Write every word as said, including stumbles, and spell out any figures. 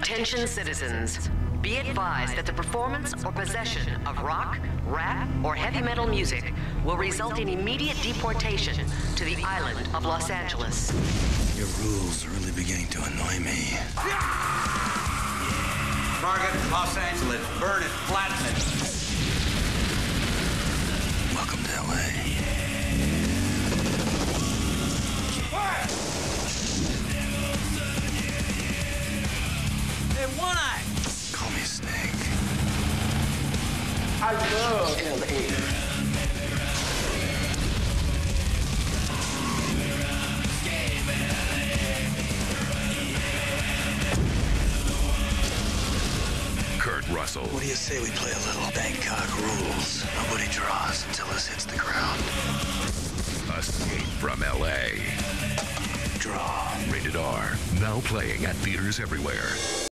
Attention citizens. Be advised that the performance or possession of rock, rap, or heavy metal music will result in immediate deportation to the island of Los Angeles. Your rules are really beginning to annoy me. Target, Los Angeles. Burn it, flatten it. Welcome to L A. Hey, One Eye! Call me Snake. I love L A. Kurt Russell. What do you say we play a little Bangkok rules? Nobody draws until this hits the ground. Escape from L A. Draw. Rated R. Now playing at theaters everywhere.